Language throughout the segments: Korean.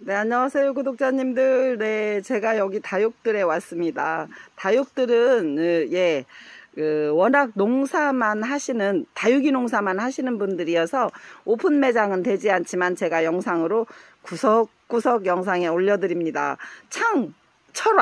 네, 안녕하세요, 구독자님들. 네, 제가 여기 다육들에 왔습니다. 다육들은, 워낙 농사만 하시는, 다육이 농사만 하시는 분들이어서 오픈 매장은 되지 않지만 제가 영상으로 구석구석 영상에 올려드립니다. 창! 쳐라!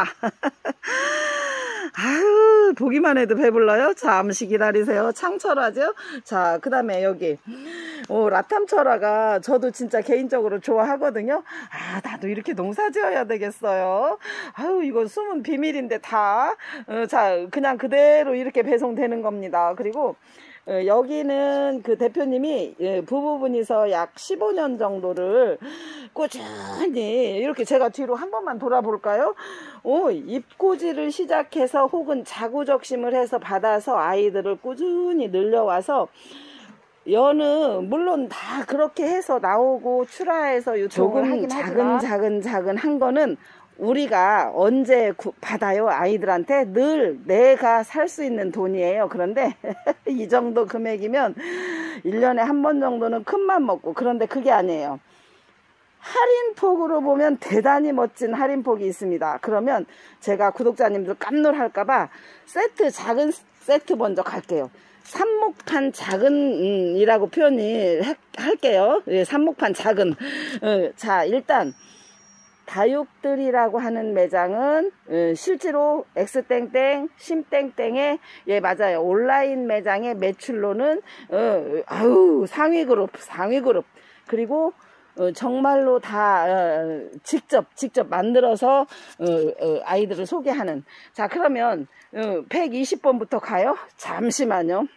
아유, 보기만 해도 배불러요. 잠시 기다리세요. 창철화죠. 자, 그 다음에 여기 라탐철화가 저도 진짜 개인적으로 좋아하거든요. 아, 나도 이렇게 농사 지어야 되겠어요. 아유, 이거 숨은 비밀인데 다 자, 그냥 그대로 이렇게 배송되는 겁니다. 그리고 여기는 그 대표님이 부부분이서 약 15년 정도를 꾸준히 이렇게, 제가 뒤로 한 번만 돌아볼까요? 잎꽂이를 시작해서 혹은 자구적심을 해서 받아서 아이들을 꾸준히 늘려와서 연은 물론 다 그렇게 해서 나오고 출하해서 유통을 하긴 하지만 작은 한 거는 우리가 언제 받아요? 아이들한테 늘 내가 살 수 있는 돈이에요. 그런데 이 정도 금액이면 1년에 한 번 정도는 큰맘 먹고, 그런데 그게 아니에요. 할인폭으로 보면 대단히 멋진 할인폭이 있습니다. 그러면 제가 구독자님들 깜놀할까봐 작은 세트 먼저 갈게요. 삽목판 작은 이라고 할게요. 예, 삽목판 작은. 자, 일단 다육들이라고 하는 매장은 실제로 X땡땡, 심땡땡의, 예, 맞아요, 온라인 매장의 매출로는 상위그룹. 그리고 정말로 다 직접 만들어서 아이들을 소개하는. 자, 그러면 120번부터 가요. 잠시만요.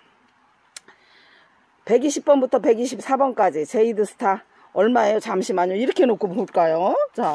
120번부터 124번까지 제이드스타 얼마예요? 잠시만요. 이렇게 놓고 볼까요? 자,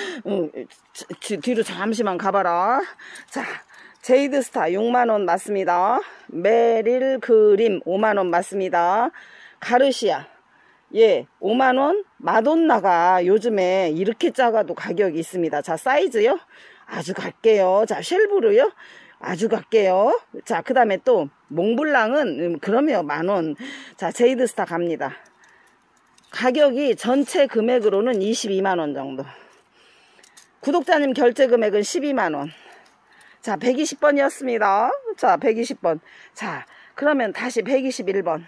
뒤로 잠시만 가봐라. 자, 제이드스타 6만원 맞습니다. 메릴 그림 5만원 맞습니다. 가르시아, 예, 5만원. 마돈나가 요즘에 이렇게 작아도 가격이 있습니다. 자, 사이즈요? 아주 갈게요. 자, 쉘브르요? 아주 갈게요. 자, 그 다음에 또 몽블랑은 그러면 만원. 자, 제이드스타 갑니다. 가격이 전체 금액으로는 22만원 정도. 구독자님 결제 금액은 12만원. 자, 120번이었습니다. 자, 120번. 자, 그러면 다시 121번.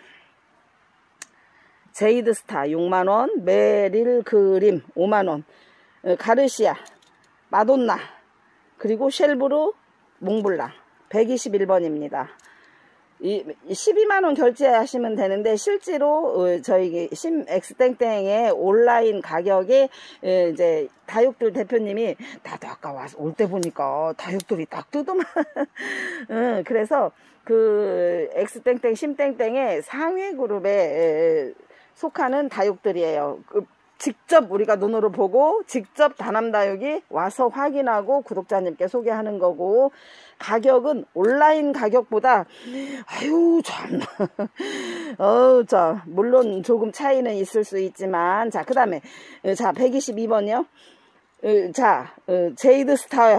제이드스타 6만원, 메릴 그림 5만원, 가르시아, 마돈나, 그리고 쉘브르, 몽블랑 121번입니다. 12만원 결제하시면 되는데, 실제로 저희 X땡땡의 온라인 가격에 이제 다육들 대표님이, 나도 아까 와서 올 때 보니까 다육들이 딱 뜨더만. 그래서 그 X땡땡, 심땡땡의 상위 그룹에 속하는 다육들이에요. 직접 우리가 눈으로 보고 직접 다남다육이 와서 확인하고 구독자님께 소개하는 거고, 가격은 온라인 가격보다 아유 참나 자, 물론 조금 차이는 있을 수 있지만, 자, 그 다음에 자, 122번이요. 자, 제이드스타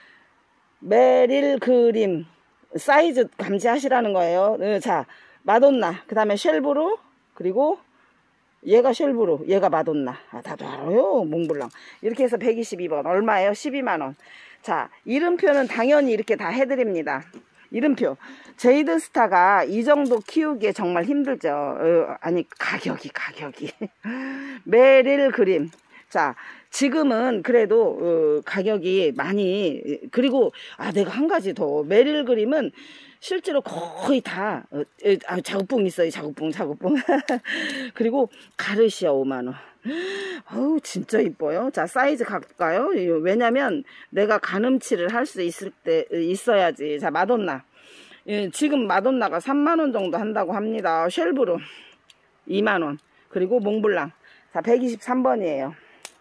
메릴 그림 사이즈 감지하시라는 거예요. 자, 마돈나, 그 다음에 쉘브르, 그리고 얘가 쉘브르, 얘가 마돈나. 아, 다들 알아요. 몽블랑. 이렇게 해서 122번. 얼마예요? 12만원. 자, 이름표는 당연히 이렇게 다 해드립니다. 이름표. 제이드스타가 이 정도 키우기에 정말 힘들죠. 아니, 가격이. 메릴 그림. 자, 지금은 그래도 가격이 많이, 그리고 내가 한 가지 더. 메릴 그림은 실제로 거의 다 자국봉 있어요. 자국봉. 그리고 가르시아 5만원. 어우, 진짜 이뻐요. 자, 사이즈 갈까요? 왜냐면 내가 가늠치를 할 수 있어야지. 자, 마돈나. 지금 마돈나가 3만원 정도 한다고 합니다. 쉘브르 2만원. 그리고 몽블랑. 자, 123번이에요.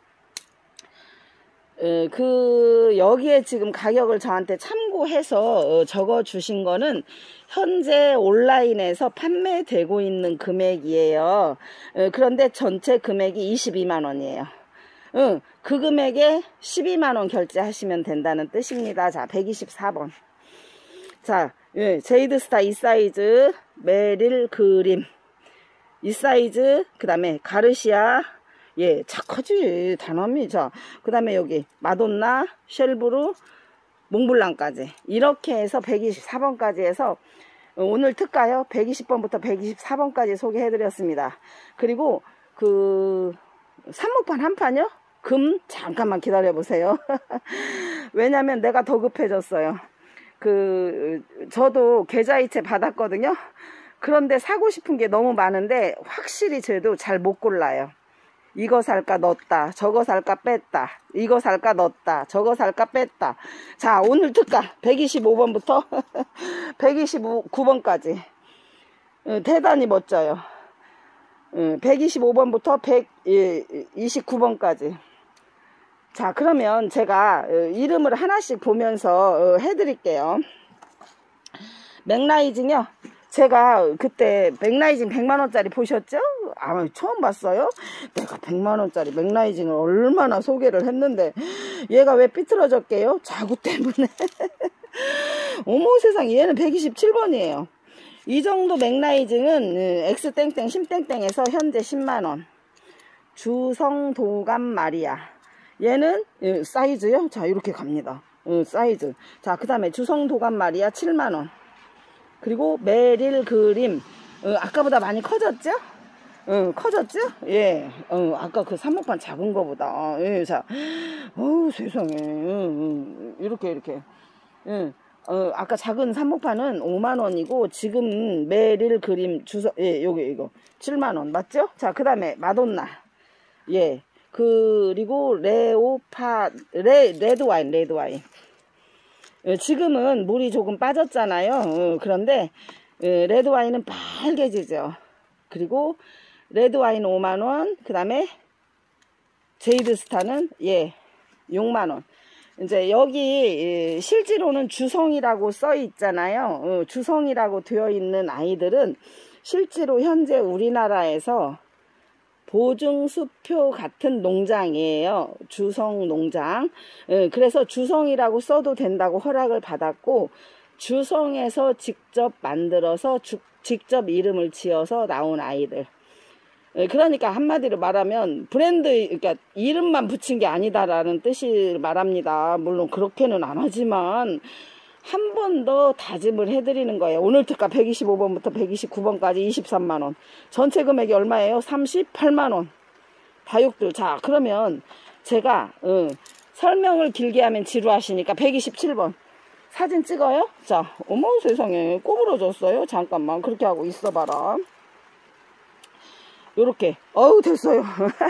여기에 지금 가격을 저한테 참고해서 적어 주신 거는 현재 온라인에서 판매되고 있는 금액이에요. 그런데 전체 금액이 22만원이에요. 그 금액에 12만원 결제하시면 된다는 뜻입니다. 자, 124번. 자, 제이드스타 이 사이즈, 메릴 그림 이 사이즈, 그 다음에 가르시아 예, 착하지. 단어미. 자, 그 다음에 여기 마돈나, 쉘브르, 몽블랑까지 이렇게 해서 124번까지 해서 오늘 특가요 120번부터 124번까지 소개해드렸습니다. 그리고 그 삽목판 한 판요? 금 잠깐만 기다려보세요. 왜냐면 내가 더 급해졌어요. 저도 계좌이체 받았거든요. 그런데 사고 싶은 게 너무 많은데 확실히 저도 잘 못 골라요. 이거 살까 넣었다, 저거 살까 뺐다, 이거 살까 넣었다, 저거 살까 뺐다. 자, 오늘 특가 125번부터 129번까지 대단히 멋져요. 125번부터 129번까지. 자, 그러면 제가 이름을 하나씩 보면서 해드릴게요. 맥라이징요. 제가 그때 맥라이징 100만원짜리 보셨죠? 아마 처음 봤어요? 내가 100만원짜리 맥라이징을 얼마나 소개를 했는데 얘가 왜 삐뚤어졌게요? 자구 때문에. 어머 세상에, 얘는 127번이에요 이 정도 맥라이징은 X땡땡 심땡땡에서 현재 10만원. 주성도감 마리아, 얘는 사이즈요. 자, 이렇게 갑니다. 사이즈. 자, 그 다음에 주성도감 마리아 7만원. 그리고 메릴 그림, 아까보다 많이 커졌죠? 커졌죠? 예. 아까 그 삽목판 작은 거보다. 예, 자. 세상에. 이렇게. 아까 작은 삽목판은 5만원이고, 지금 메릴 그림 예, 이거. 7만원. 맞죠? 자, 그 다음에 마돈나. 예. 그리고 레드와인. 지금은 물이 조금 빠졌잖아요. 그런데 레드와인은 빨개지죠. 그리고 레드와인 5만원, 그 다음에 제이드스타는 6만원. 이제 여기 실제로는 주성이라고 써 있잖아요. 주성이라고 되어 있는 아이들은 실제로 현재 우리나라에서 보증수표 같은 농장이에요. 주성 농장. 그래서 주성이라고 써도 된다고 허락을 받았고, 주성에서 직접 만들어서 직접 이름을 지어서 나온 아이들. 그러니까 한마디로 말하면 브랜드, 그러니까 이름만 붙인 게 아니다라는 뜻을 말합니다. 물론 그렇게는 안 하지만 한 번 더 다짐을 해드리는 거예요. 오늘 특가 125번부터 129번까지 23만원. 전체 금액이 얼마예요? 38만원. 다육들. 자, 그러면 제가 설명을 길게 하면 지루하시니까 127번 사진 찍어요. 자, 어머 세상에, 꼬부러졌어요. 잠깐만, 그렇게 하고 있어봐라. 요렇게. 됐어요.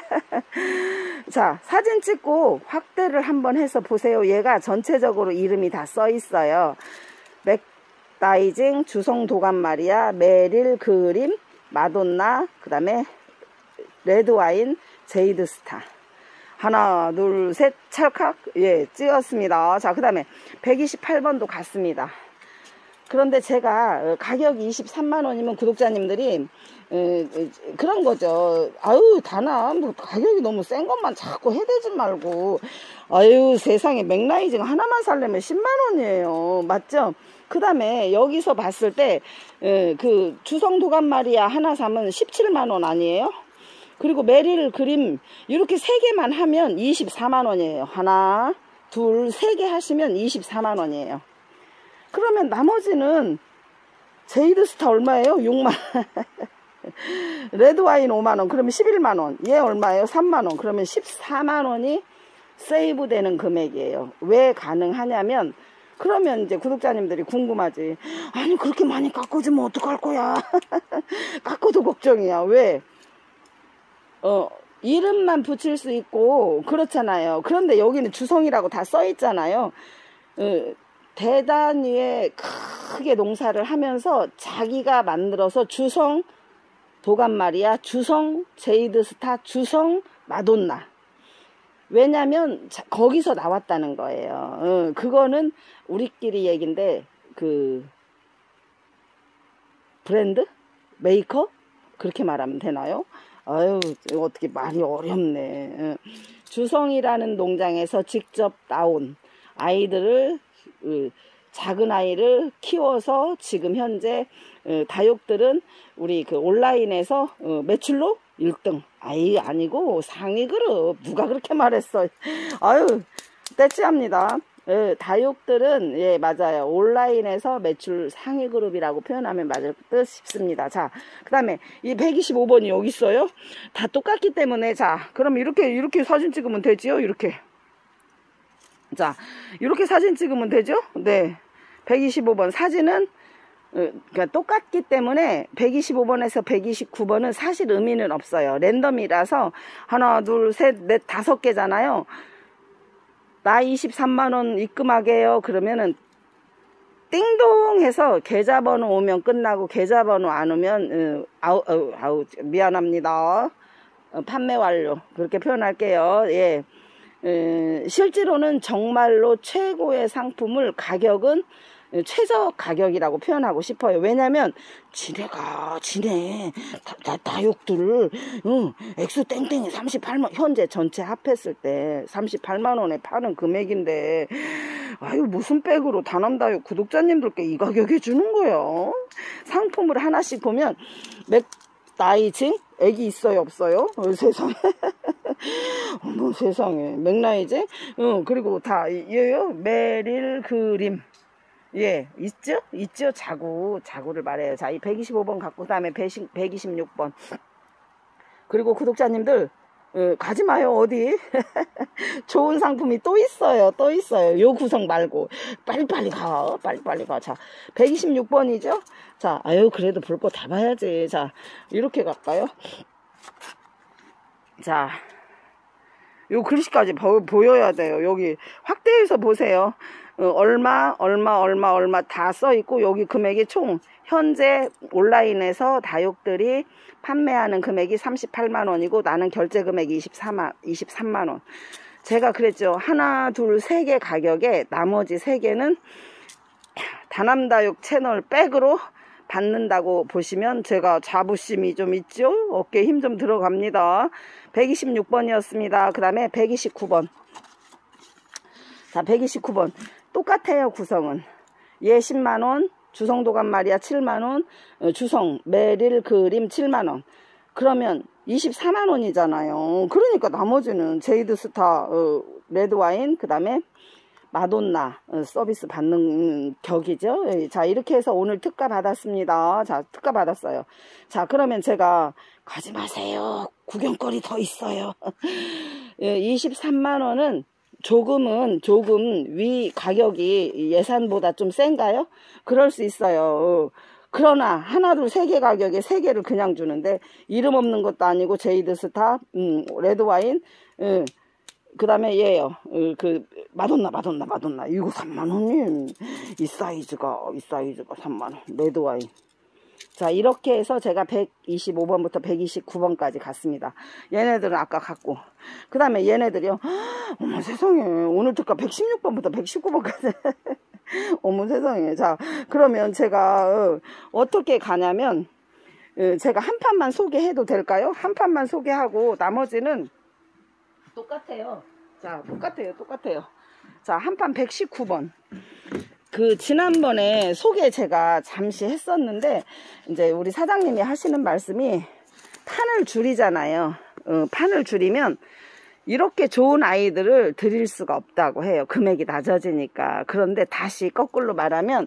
자, 사진 찍고 확대를 한번 해서 보세요. 얘가 전체적으로 이름이 다 써 있어요. 맥라이징, 주성도감 마리아, 메릴 그림, 마돈나, 그 다음에 레드와인, 제이드스타. 하나, 둘, 셋, 찰칵. 예, 찍었습니다. 자, 그 다음에 128번도 갔습니다. 그런데 제가 가격이 23만원이면 구독자님들이 그런 거죠. 아유, 다나 뭐 가격이 너무 센 것만 자꾸 해대지 말고, 아유 세상에, 맥라이징 하나만 살려면 10만원이에요 맞죠? 그 다음에 여기서 봤을 때 그 주성도감 마리아 하나 사면 17만원 아니에요? 그리고 메릴 그림 이렇게 3개만 하면 24만원이에요 하나, 둘, 3개 하시면 24만원이에요 그러면 나머지는 제이드스타 얼마예요? 6만원. 레드와인 5만원. 그러면 11만원. 얘 얼마예요? 3만원. 그러면 14만원이 세이브 되는 금액이에요. 왜 가능하냐면, 그러면 이제 구독자님들이 궁금하지. 아니, 그렇게 많이 깎아주면 어떡할 거야? 깎아도 걱정이야. 왜? 이름만 붙일 수 있고, 그렇잖아요. 그런데 여기는 주성이라고 다 써 있잖아요. 대단위에 크게 농사를 하면서 자기가 만들어서 주성 도감 마리아, 주성 제이드스타, 주성 마돈나. 왜냐면 거기서 나왔다는 거예요. 그거는 우리끼리 얘긴데, 그 브랜드? 메이커? 그렇게 말하면 되나요? 아유, 어떻게 말이 어렵네. 주성이라는 농장에서 직접 나온 아이들을, 작은 아이를 키워서 지금 현재 다육들은 우리 그 온라인에서 매출로 1등. 아이, 아니고 상위 그룹. 누가 그렇게 말했어. 아유, 떼찌합니다. 예, 다육들은, 예, 맞아요. 온라인에서 매출 상위 그룹이라고 표현하면 맞을 듯 싶습니다. 자, 그 다음에 이 125번이 여기 있어요. 다 똑같기 때문에, 자, 그럼 이렇게 사진 찍으면 되지요? 이렇게. 자, 이렇게 사진 찍으면 되죠? 네. 125번 사진은, 그러니까 똑같기 때문에 125번에서 129번은 사실 의미는 없어요. 랜덤이라서 하나, 둘, 셋, 넷, 5개잖아요. 나 23만원 입금하게요. 그러면은 띵동 해서 계좌번호 오면 끝나고 계좌번호 안 오면 미안합니다. 판매 완료. 그렇게 표현할게요. 예. 실제로는 정말로 최고의 상품을 가격은 최저 가격이라고 표현하고 싶어요. 왜냐면 지네 다육들 액수 땡땡이 38만 현재 전체 합했을 때 38만원에 파는 금액인데 아유 무슨 백으로 다남다육 구독자님들께 이 가격에 주는 거예요. 상품을 하나씩 보면 맥나이징 애기 있어요 없어요? 세상에 어머 세상에 맥나이징 그리고 다 이에요. 메릴 그림 예, 있죠? 자구를 말해요. 자, 이 125번 갖고, 그 다음에 126번. 그리고 구독자님들, 가지 마요, 어디. 좋은 상품이 또 있어요. 요 구성 말고. 빨리빨리 가. 자, 126번이죠? 자, 아유, 그래도 볼 거 다 봐야지. 자, 이렇게 갈까요? 자, 요 글씨까지 보여야 돼요. 여기 확대해서 보세요. 얼마 다 써있고 여기 금액이 총 현재 온라인에서 다육들이 판매하는 금액이 38만원이고 나는 결제 금액이 23만원. 제가 그랬죠. 하나 둘 세 개 가격에 나머지 3개는 다남다육 채널 백으로 받는다고 보시면 제가 자부심이 좀 있죠. 어깨에 힘 좀 들어갑니다. 126번이었습니다. 그 다음에 129번. 자, 129번. 똑같아요, 구성은. 얘 10만원, 주성도감 마리아 7만원, 주성, 메릴 그림 7만원. 그러면 24만원이잖아요. 그러니까 나머지는 제이드 스타, 레드와인, 그 다음에 마돈나 서비스 받는 격이죠. 자, 이렇게 해서 오늘 특가 받았습니다. 자, 특가 받았어요. 자, 그러면 제가 가지 마세요. 구경거리 더 있어요. 23만원은 조금 위 가격이 예산보다 좀 센가요? 그럴 수 있어요. 그러나 하나 둘 세 개 가격에 3개를 그냥 주는데 이름 없는 것도 아니고 제이드 스타, 레드와인, 그 다음에 얘요. 그 마돈나 이거 3만원님. 이 사이즈가 3만원. 레드와인. 자, 이렇게 해서 제가 125번부터 129번까지 갔습니다. 얘네들은 아까 갔고. 그 다음에 얘네들이요. 어머 세상에. 오늘 특가 116번부터 119번까지. 어머 세상에. 자, 그러면 제가 어떻게 가냐면 제가 한 판만 소개해도 될까요? 한 판만 소개하고 나머지는 똑같아요. 자, 똑같아요. 자, 한 판 119번. 그 지난번에 소개 제가 잠시 했었는데 이제 우리 사장님이 하시는 말씀이 판을 줄이잖아요. 판을 줄이면 이렇게 좋은 아이들을 드릴 수가 없다고 해요. 금액이 낮아지니까. 그런데 다시 거꾸로 말하면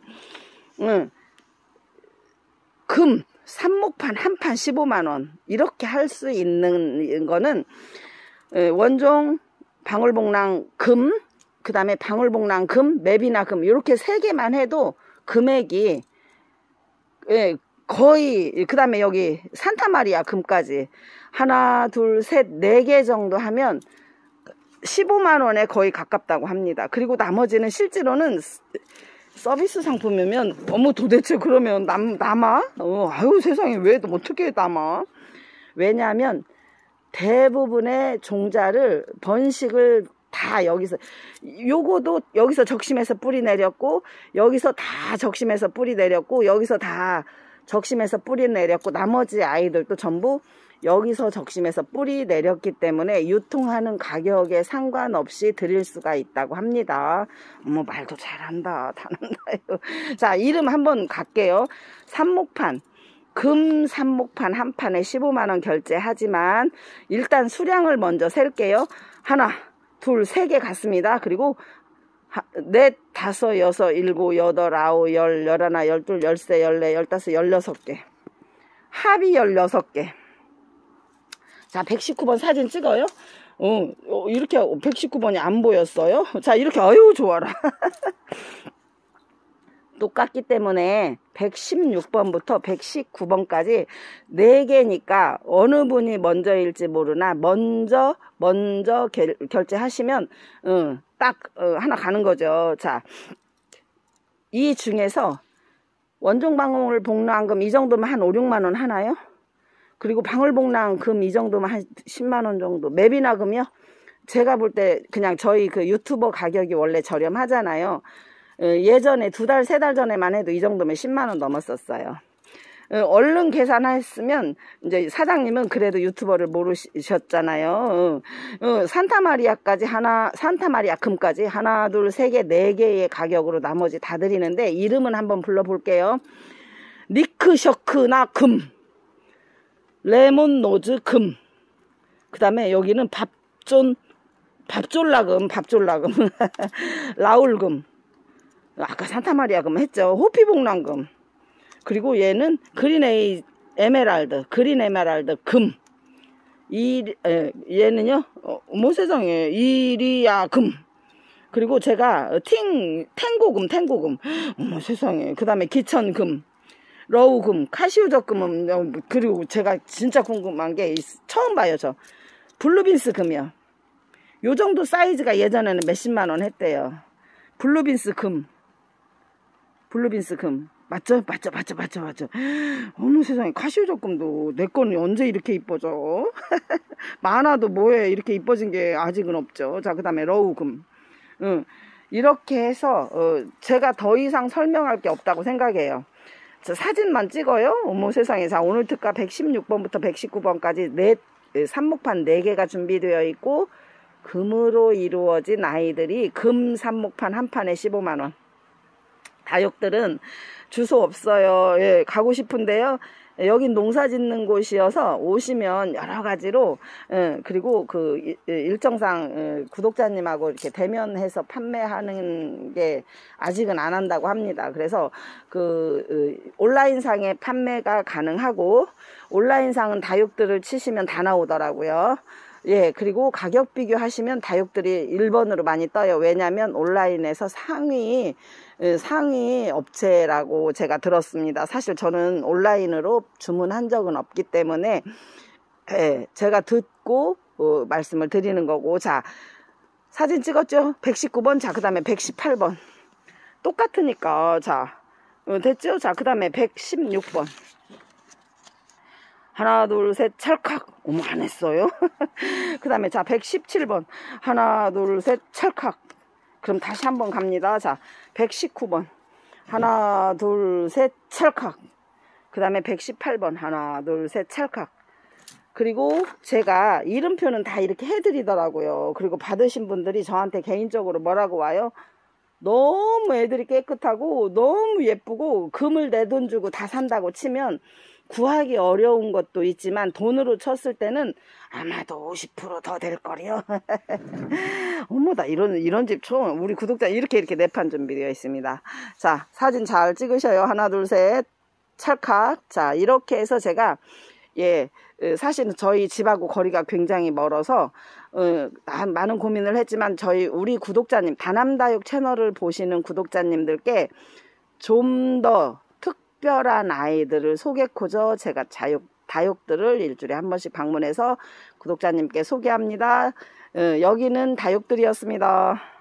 금 삽목판 한 판 15만원 이렇게 할 수 있는 거는 원종 방울복랑 금, 그 다음에 방울복랑 금, 맵이나 금 이렇게 3개만 해도 금액이 거의, 그 다음에 여기 산타마리아 금까지 하나 둘 셋 4개 정도 하면 15만원에 거의 가깝다고 합니다. 그리고 나머지는 실제로는 서비스 상품이면 어머 도대체 그러면 남아? 아유 세상에 왜 어떻게 남아? 왜냐하면 대부분의 종자를 번식을 다 여기서 요거도 여기서 적심해서 뿌리 내렸고 여기서 다 적심해서 뿌리 내렸고 여기서 다 적심해서 뿌리 내렸고 나머지 아이들도 전부 여기서 적심해서 뿌리 내렸기 때문에 유통하는 가격에 상관없이 드릴 수가 있다고 합니다. 어머 말도 잘한다. 다난다요. 자, 이름 한번 갈게요. 삽목판 금 삽목판 한 판에 15만원 결제하지만 일단 수량을 먼저 셀게요. 하나, 둘, 세 개 갔습니다. 그리고 넷, 다섯, 여섯, 일곱, 여덟, 아홉, 열, 열하나, 열둘, 열세, 열네, 열다섯, 16개. 합이 16개. 자, 119번 사진 찍어요. 이렇게 119번이 안 보였어요. 자, 이렇게, 아유, 좋아라. 똑같기 때문에 116번부터 119번까지 4개니까 어느 분이 먼저일지 모르나 먼저 결제하시면 딱 하나 가는 거죠. 자, 이 중에서 원종방울 복랑금 이 정도면 한 5, 6만원 하나요? 그리고 방울복랑금 이 정도면 한 10만원 정도. 맵이나금이요? 제가 볼 때 그냥 저희 그 유튜버 가격이 원래 저렴하잖아요. 예전에 2달, 3달 전에만 해도 이 정도면 10만원 넘었었어요. 얼른 계산했으면 이제 사장님은 그래도 유튜버를 모르셨잖아요. 산타마리아까지 산타마리아 금까지 하나, 둘, 세 개, 4개의 가격으로 나머지 다 드리는데 이름은 한번 불러볼게요. 니크셔크나 금, 레몬노즈 금, 그 다음에 여기는 밥졸라금 라울금, 아까 산타마리아금 했죠. 호피복랑금. 그리고 얘는 그린 에메랄드 금. 얘는요, 어머 세상에, 이리야 금. 그리고 제가 탱고금. 어머 세상에. 그 다음에 기천금, 러우금, 카시우적금은, 그리고 제가 진짜 궁금한 게 처음 봐요, 저. 블루빈스 금이요. 요 정도 사이즈가 예전에는 몇십만원 했대요. 블루빈스 금. 맞죠? 어머 세상에, 카시오적금도 내 거는 언제 이렇게 이뻐져? 많아도 뭐해, 이렇게 이뻐진 게 아직은 없죠. 자, 그 다음에 러우금. 이렇게 해서 제가 더 이상 설명할 게 없다고 생각해요. 저 사진만 찍어요. 어머 세상에. 자, 오늘 특가 116번부터 119번까지 삽목판 4개가 준비되어 있고 금으로 이루어진 아이들이 금 삽목판 한 판에 15만원. 다육들은 주소 없어요. 예, 가고 싶은데요. 여긴 농사 짓는 곳이어서 오시면 여러 가지로, 그리고 그 일정상 구독자님하고 이렇게 대면해서 판매하는 게 아직은 안 한다고 합니다. 그래서 그 온라인상에 판매가 가능하고, 온라인상은 다육들을 치시면 다 나오더라고요. 예, 그리고 가격 비교하시면 다육들이 1번으로 많이 떠요. 왜냐면 온라인에서 상위 업체라고 제가 들었습니다. 사실 저는 온라인으로 주문한 적은 없기 때문에, 예, 제가 듣고 말씀을 드리는 거고. 자, 사진 찍었죠? 119번. 자, 그 다음에 118번. 똑같으니까. 자, 됐죠? 자, 그 다음에 116번. 하나, 둘, 셋, 찰칵. 어머, 안 했어요? 그 다음에, 자, 117번. 하나, 둘, 셋, 찰칵. 그럼 다시 한번 갑니다. 자, 119번. 하나, 둘, 셋, 찰칵. 그 다음에 118번. 하나, 둘, 셋, 찰칵. 그리고 제가 이름표는 다 이렇게 해드리더라고요. 그리고 받으신 분들이 저한테 개인적으로 뭐라고 와요? 너무 애들이 깨끗하고 너무 예쁘고 금을 내 돈 주고 다 산다고 치면 구하기 어려운 것도 있지만 돈으로 쳤을 때는 아마도 50% 더 될 거요. 어머, 나 이런 집 처음. 우리 구독자 이렇게 내판 준비되어 있습니다. 자, 사진 잘 찍으셔요. 하나, 둘, 셋, 찰칵. 자, 이렇게 해서 제가, 예, 사실은 저희 집하고 거리가 굉장히 멀어서 많은 고민을 했지만 우리 구독자님, 다남다육 채널을 보시는 구독자님들께 좀 더 특별한 아이들을 소개코저 제가 다육들을 일주일에 한 번씩 방문해서 구독자님께 소개합니다. 여기는 다육들이었습니다.